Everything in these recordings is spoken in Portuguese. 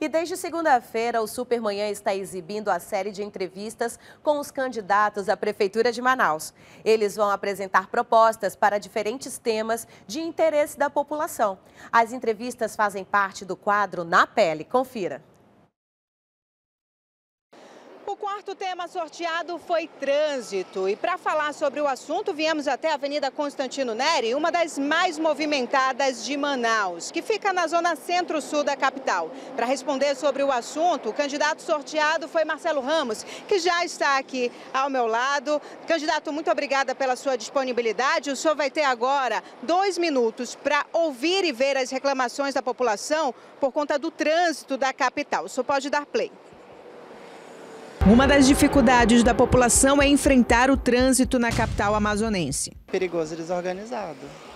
E desde segunda-feira, o Supermanhã está exibindo a série de entrevistas com os candidatos à Prefeitura de Manaus. Eles vão apresentar propostas para diferentes temas de interesse da população. As entrevistas fazem parte do quadro Na Pele. Confira. O quarto tema sorteado foi trânsito. E para falar sobre o assunto, viemos até a Avenida Constantino Neri, uma das mais movimentadas de Manaus, que fica na zona centro-sul da capital. Para responder sobre o assunto, o candidato sorteado foi Marcelo Ramos, que já está aqui ao meu lado. Candidato, muito obrigada pela sua disponibilidade. O senhor vai ter agora 2 minutos para ouvir e ver as reclamações da população por conta do trânsito da capital. O senhor pode dar play. Uma das dificuldades da população é enfrentar o trânsito na capital amazonense. Perigoso e desorganizado.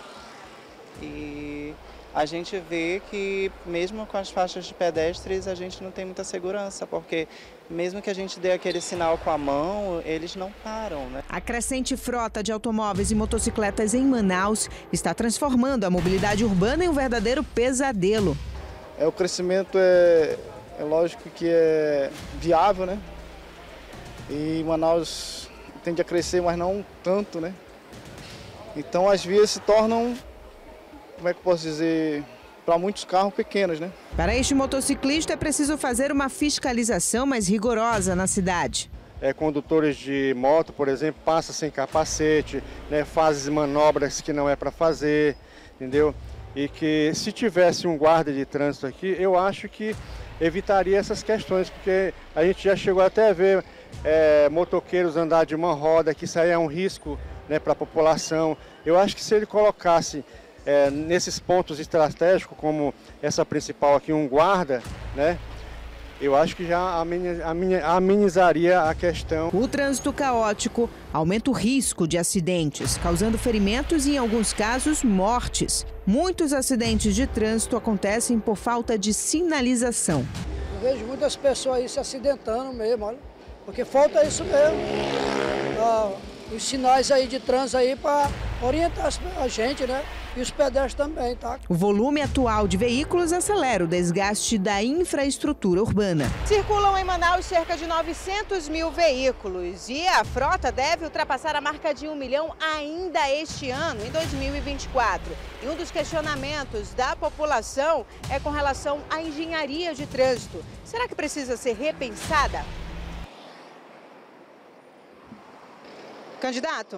E a gente vê que mesmo com as faixas de pedestres a gente não tem muita segurança, porque mesmo que a gente dê aquele sinal com a mão, eles não param, né? A crescente frota de automóveis e motocicletas em Manaus está transformando a mobilidade urbana em um verdadeiro pesadelo. O crescimento é lógico que é viável, né? E Manaus tende a crescer, mas não tanto, né? Então as vias se tornam, como é que eu posso dizer, para muitos carros pequenos, né? Para este motociclista é preciso fazer uma fiscalização mais rigorosa na cidade. Condutores de moto, por exemplo, passam sem capacete, né, fazem manobras que não é para fazer, entendeu? E que se tivesse um guarda de trânsito aqui, eu acho que evitaria essas questões, porque a gente já chegou até a ver motoqueiros andar de uma roda, que isso aí é um risco, né, para a população. Eu acho que se ele colocasse nesses pontos estratégicos, como essa principal aqui, um guarda, né, eu acho que já amenizaria a questão. O trânsito caótico aumenta o risco de acidentes, causando ferimentos e, em alguns casos, mortes. Muitos acidentes de trânsito acontecem por falta de sinalização. Eu vejo muitas pessoas aí se acidentando mesmo, olha, porque falta isso mesmo. Os sinais aí de trânsito aí para orientar a gente, né? E os pedestres também, tá? O volume atual de veículos acelera o desgaste da infraestrutura urbana. Circulam em Manaus cerca de 900 mil veículos e a frota deve ultrapassar a marca de 1 milhão ainda este ano, em 2024. E um dos questionamentos da população é com relação à engenharia de trânsito. Será que precisa ser repensada? Candidato,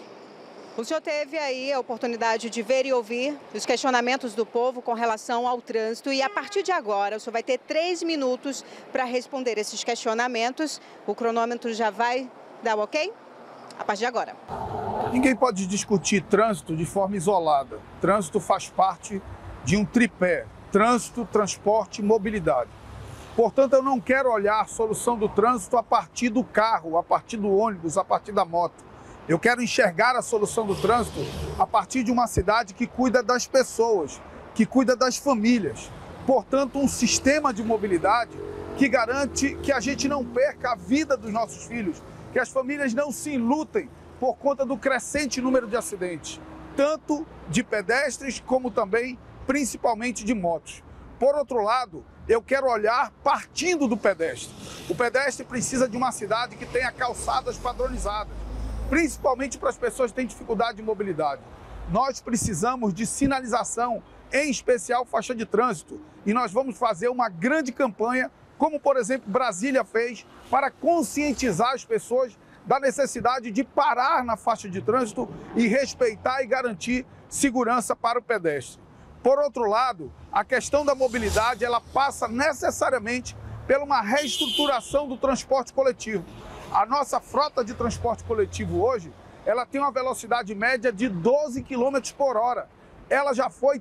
o senhor teve aí a oportunidade de ver e ouvir os questionamentos do povo com relação ao trânsito e a partir de agora o senhor vai ter 3 minutos para responder esses questionamentos. O cronômetro já vai dar o ok? A partir de agora. Ninguém pode discutir trânsito de forma isolada. Trânsito faz parte de um tripé: trânsito, transporte e mobilidade. Portanto, eu não quero olhar a solução do trânsito a partir do carro, a partir do ônibus, a partir da moto. Eu quero enxergar a solução do trânsito a partir de uma cidade que cuida das pessoas, que cuida das famílias. Portanto, um sistema de mobilidade que garante que a gente não perca a vida dos nossos filhos, que as famílias não se enlutem por conta do crescente número de acidentes, tanto de pedestres como também, principalmente, de motos. Por outro lado, eu quero olhar partindo do pedestre. O pedestre precisa de uma cidade que tenha calçadas padronizadas, principalmente para as pessoas que têm dificuldade de mobilidade. Nós precisamos de sinalização, em especial faixa de trânsito, e nós vamos fazer uma grande campanha, como por exemplo Brasília fez, para conscientizar as pessoas da necessidade de parar na faixa de trânsito e respeitar e garantir segurança para o pedestre. Por outro lado, a questão da mobilidade, ela passa necessariamente por uma reestruturação do transporte coletivo. A nossa frota de transporte coletivo hoje, ela tem uma velocidade média de 12 km por hora. Ela já foi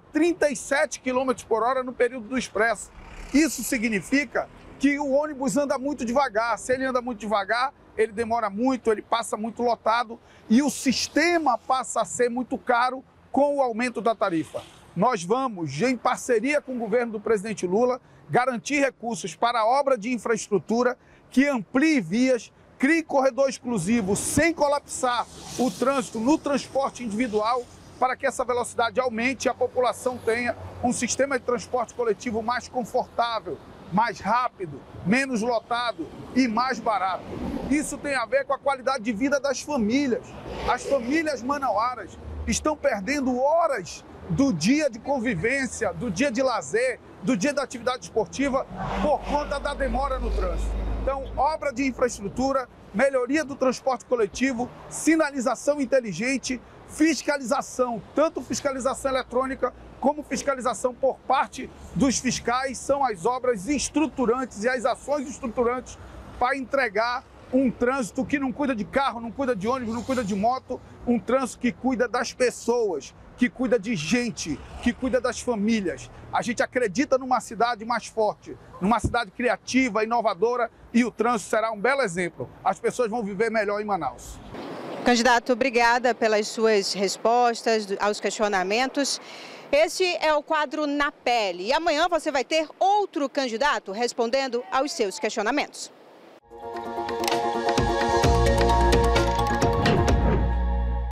37 km por hora no período do expresso. Isso significa que o ônibus anda muito devagar. Se ele anda muito devagar, ele demora muito, ele passa muito lotado e o sistema passa a ser muito caro com o aumento da tarifa. Nós vamos, em parceria com o governo do presidente Lula, garantir recursos para a obra de infraestrutura que amplie vias, crie corredor exclusivo sem colapsar o trânsito no transporte individual, para que essa velocidade aumente e a população tenha um sistema de transporte coletivo mais confortável, mais rápido, menos lotado e mais barato. Isso tem a ver com a qualidade de vida das famílias. As famílias manauaras estão perdendo horas do dia de convivência, do dia de lazer, do dia da atividade esportiva por conta da demora no trânsito. Então, obra de infraestrutura, melhoria do transporte coletivo, sinalização inteligente, fiscalização, tanto fiscalização eletrônica como fiscalização por parte dos fiscais, são as obras estruturantes e as ações estruturantes para entregar um trânsito que não cuida de carro, não cuida de ônibus, não cuida de moto, um trânsito que cuida das pessoas, que cuida de gente, que cuida das famílias. A gente acredita numa cidade mais forte, numa cidade criativa, inovadora, e o trânsito será um belo exemplo. As pessoas vão viver melhor em Manaus. Candidato, obrigada pelas suas respostas aos questionamentos. Este é o quadro Na Pele. E amanhã você vai ter outro candidato respondendo aos seus questionamentos.